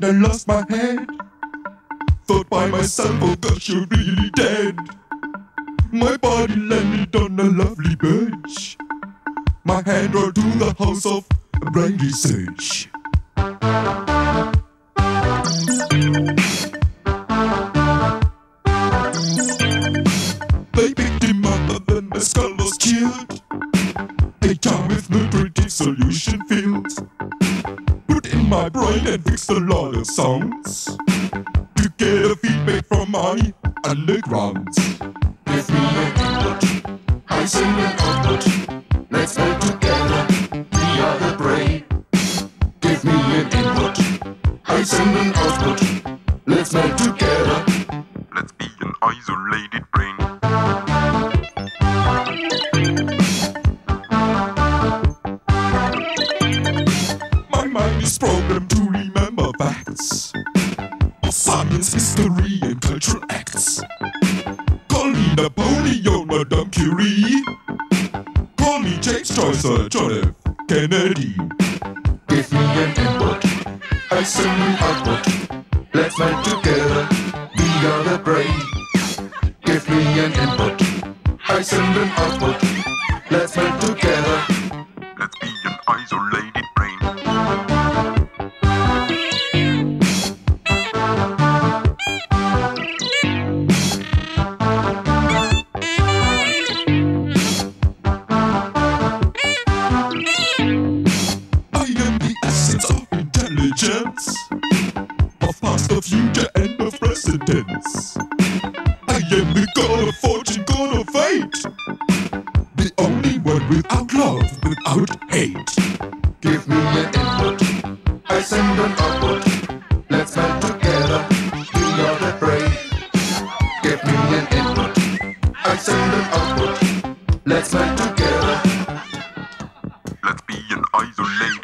I lost my head. Thought by myself, oh gosh, you're really dead. My body landed on a lovely bench. My hand rolled to the house of brain research. They picked him up and then my skull was chilled. A jar with nutritive solution filled. Put in my brain and fixed a lot of sounds to get a feedback from my underground. Give me an input, I send an output. Let's work together, we are the brain. Give me an input, I send an output. Let's work together. Let's be an isolated brain. My mind is programmed to remember facts of science, history, and cultural acts. Call me Napoleon, Madame Curie. Call me James Joyce or John F. Kennedy. Give me an input, I send an output. Let's work together, we are the brain. Give me an input, I send an output. Let's work together. Let's be an isolated brain. I am the essence of intelligence, of past, of future, and of present tense. I am the god of fortune, god of fate, the only one without love, without hate. Give me an input, I send an output. Let's work together, we are the brain. Give me an input, I send an output. Let's work together. Let's be an isolated